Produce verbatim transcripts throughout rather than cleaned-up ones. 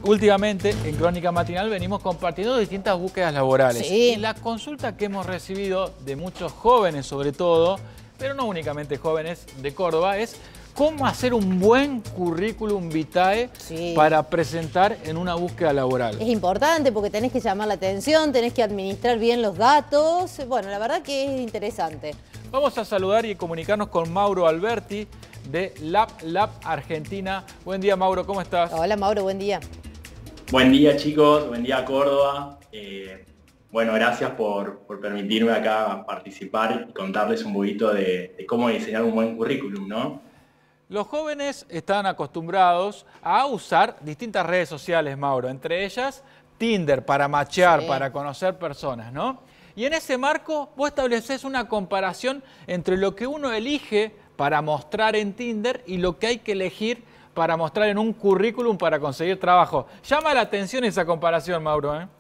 Últimamente, en Crónica Matinal venimos compartiendo distintas búsquedas laborales. Sí. Y la consulta que hemos recibido de muchos jóvenes, sobre todo, pero no únicamente jóvenes de Córdoba, es cómo hacer un buen currículum vitae Sí. para presentar en una búsqueda laboral. Es importante porque tenés que llamar la atención, tenés que administrar bien los datos. Bueno, la verdad que es interesante. Vamos a saludar y comunicarnos con Mauro Alberti de Lab Lab Argentina. Buen día, Mauro, ¿cómo estás? Hola, Mauro, buen día. Buen día, chicos, buen día, Córdoba. Eh, bueno, gracias por, por permitirme acá participar y contarles un poquito de, de cómo diseñar un buen currículum, ¿no? Los jóvenes están acostumbrados a usar distintas redes sociales, Mauro, entre ellas Tinder para machear, Sí. para conocer personas, ¿no? Y en ese marco vos establecés una comparación entre lo que uno elige para mostrar en Tinder y lo que hay que elegir para mostrar en un currículum para conseguir trabajo. Llama la atención esa comparación, Mauro, ¿eh?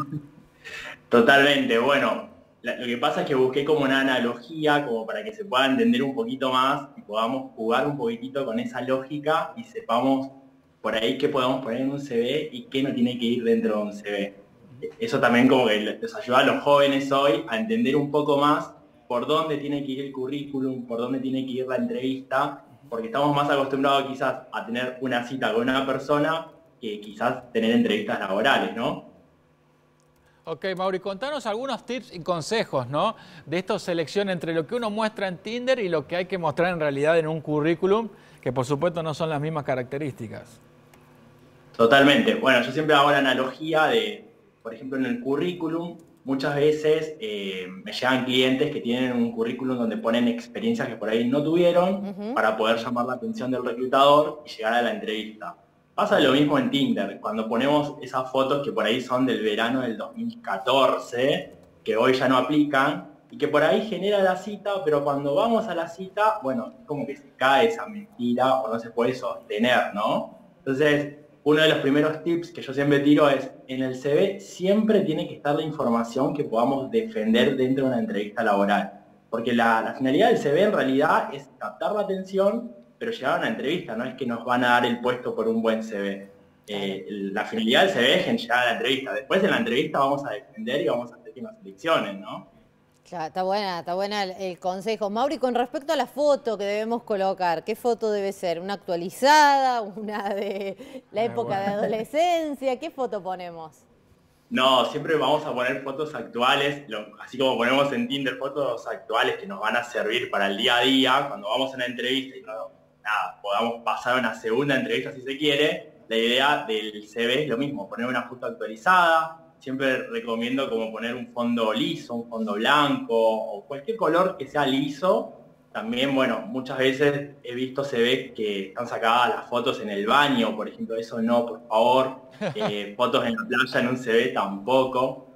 Totalmente, bueno, la- lo que pasa es que busqué como una analogía, como para que se pueda entender un poquito más y podamos jugar un poquitito con esa lógica y sepamos por ahí qué podemos poner en un C V y qué no tiene que ir dentro de un C V. Eso también como que les ayuda a los jóvenes hoy a entender un poco más por dónde tiene que ir el currículum, por dónde tiene que ir la entrevista, porque estamos más acostumbrados quizás a tener una cita con una persona que quizás tener entrevistas laborales, ¿no? Ok, Mauro, y contanos algunos tips y consejos, ¿no? De esta selección entre lo que uno muestra en Tinder y lo que hay que mostrar en realidad en un currículum, que por supuesto no son las mismas características. Totalmente. Bueno, yo siempre hago la analogía de, por ejemplo, en el currículum, muchas veces eh, me llegan clientes que tienen un currículum donde ponen experiencias que por ahí no tuvieron Ujú. para poder llamar la atención del reclutador y llegar a la entrevista. Pasa lo mismo en Tinder, cuando ponemos esas fotos que por ahí son del verano del dos mil catorce, que hoy ya no aplican, y que por ahí genera la cita, pero cuando vamos a la cita, bueno, como que se cae esa mentira o no se puede sostener, ¿no? Entonces, uno de los primeros tips que yo siempre tiro es, en el C V siempre tiene que estar la información que podamos defender dentro de una entrevista laboral. Porque la, la finalidad del C V en realidad es captar la atención, pero llegar a una entrevista, no es que nos van a dar el puesto por un buen C V. Eh, la finalidad del C V es en llegar a la entrevista. Después en la entrevista vamos a defender y vamos a hacer que nos seleccionen, ¿no? Claro, está buena, está buena el, el consejo. Mauri, con respecto a la foto que debemos colocar, ¿qué foto debe ser? ¿Una actualizada? ¿Una de la Ah, época de bueno. adolescencia? ¿Qué foto ponemos? No, siempre vamos a poner fotos actuales, lo- así como ponemos en Tinder fotos actuales que nos van a servir para el día a día, cuando vamos a una entrevista y no, nada, podamos pasar a una segunda entrevista si se quiere. La idea del C V es lo mismo, poner una foto actualizada. Siempre recomiendo como poner un fondo liso, un fondo blanco o cualquier color que sea liso. También, bueno, muchas veces he visto C Vs que están sacadas las fotos en el baño, por ejemplo, eso no, por favor. Eh, fotos en la playa en un C V tampoco.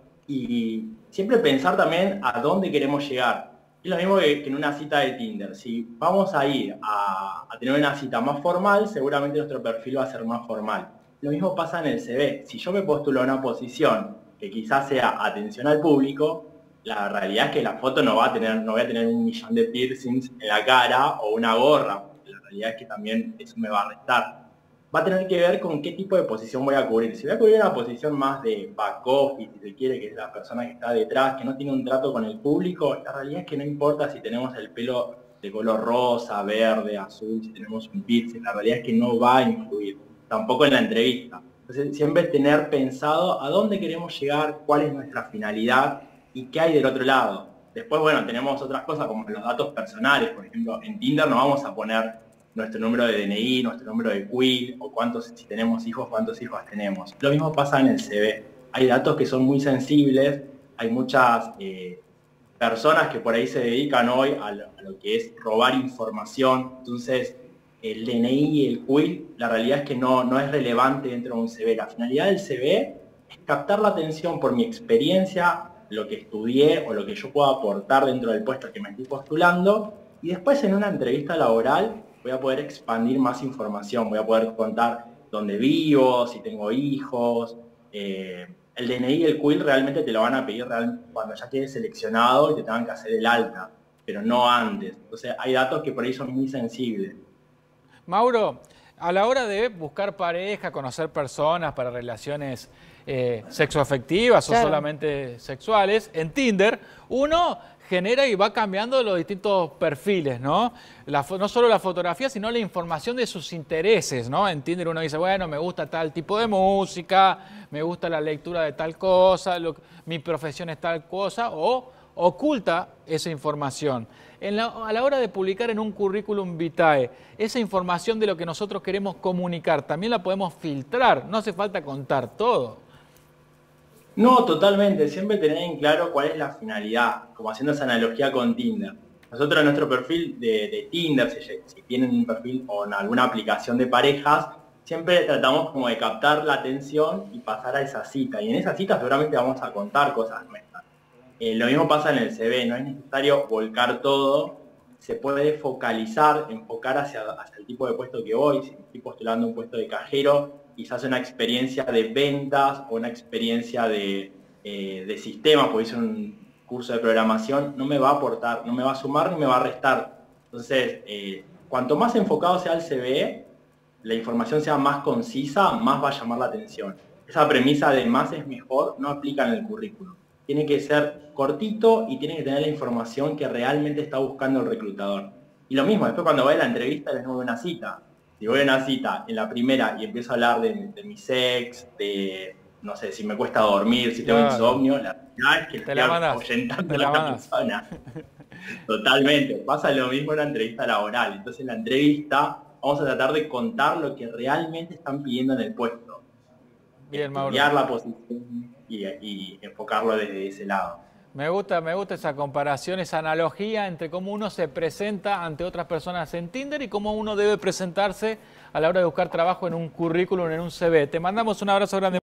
Y siempre pensar también a dónde queremos llegar. Es lo mismo que, que en una cita de Tinder. Si vamos a ir a, a tener una cita más formal, seguramente nuestro perfil va a ser más formal. Lo mismo pasa en el C V. Si yo me postulo a una posición que quizás sea atención al público, la realidad es que la foto no va a tener, no voy a tener un millón de piercings en la cara o una gorra, porque la realidad es que también eso me va a restar. Va a tener que ver con qué tipo de posición voy a cubrir. Si voy a cubrir una posición más de back office, si se quiere, que es la persona que está detrás, que no tiene un trato con el público, la realidad es que no importa si tenemos el pelo de color rosa, verde, azul, si tenemos un piercing, la realidad es que no va a influir, tampoco en la entrevista. Entonces, siempre tener pensado a dónde queremos llegar, cuál es nuestra finalidad y qué hay del otro lado. Después, bueno, tenemos otras cosas como los datos personales. Por ejemplo, en Tinder no vamos a poner nuestro número de D N I, nuestro número de Quill, o cuántos, si tenemos hijos, cuántos hijos tenemos. Lo mismo pasa en el C V. Hay datos que son muy sensibles, hay muchas eh, personas que por ahí se dedican hoy a lo, a lo que es robar información. Entonces, el D N I y el Quill, la realidad es que no, no es relevante dentro de un C V. La finalidad del C V es captar la atención por mi experiencia, lo que estudié o lo que yo puedo aportar dentro del puesto que me estoy postulando, y después en una entrevista laboral voy a poder expandir más información, voy a poder contar dónde vivo, si tengo hijos. Eh, el D N I y el Quill realmente te lo van a pedir real, cuando ya quedes seleccionado y te tengan que hacer el alta, pero no antes. Entonces hay datos que por ahí son muy sensibles. Mauro, a la hora de buscar pareja, conocer personas para relaciones eh, sexoafectivas claro. o solamente sexuales, en Tinder, uno genera y va cambiando los distintos perfiles, ¿no? La, no solo la fotografía, sino la información de sus intereses, ¿no? En Tinder uno dice, bueno, me gusta tal tipo de música, me gusta la lectura de tal cosa, lo, mi profesión es tal cosa, o oculta esa información. En la, a la hora de publicar en un currículum vitae, esa información de lo que nosotros queremos comunicar, también la podemos filtrar, no hace falta contar todo. No, totalmente. Siempre tener en claro cuál es la finalidad, como haciendo esa analogía con Tinder. Nosotros en nuestro perfil de, de Tinder, si, si tienen un perfil o en alguna aplicación de parejas, siempre tratamos como de captar la atención y pasar a esa cita. Y en esa cita seguramente vamos a contar cosas nuestras. Eh, lo mismo pasa en el C V, no es necesario volcar todo. Se puede focalizar, enfocar hacia, hacia el tipo de puesto que voy. Si estoy postulando un puesto de cajero, quizás una experiencia de ventas o una experiencia de, eh, de sistemas, porque hice un curso de programación, no me va a aportar, no me va a sumar ni me va a restar. Entonces, eh, cuanto más enfocado sea el C V, la información sea más concisa, más va a llamar la atención. Esa premisa de más es mejor no aplica en el currículum. Tiene que ser cortito y tiene que tener la información que realmente está buscando el reclutador. Y lo mismo, después cuando voy a la entrevista les doy una cita. Si voy a una cita en la primera y empiezo a hablar de, de mi sex, de, no sé, si me cuesta dormir, si tengo claro. insomnio, la verdad es que te estoy ahuyentando a la otra persona. Totalmente. Pasa lo mismo en una entrevista laboral. Entonces en la entrevista vamos a tratar de contar lo que realmente están pidiendo en el puesto. Bien, Mauro. Estudiar la posición y, y enfocarlo desde ese lado. Me gusta, me gusta esa comparación, esa analogía entre cómo uno se presenta ante otras personas en Tinder y cómo uno debe presentarse a la hora de buscar trabajo en un currículum, en un C V. Te mandamos un abrazo grande.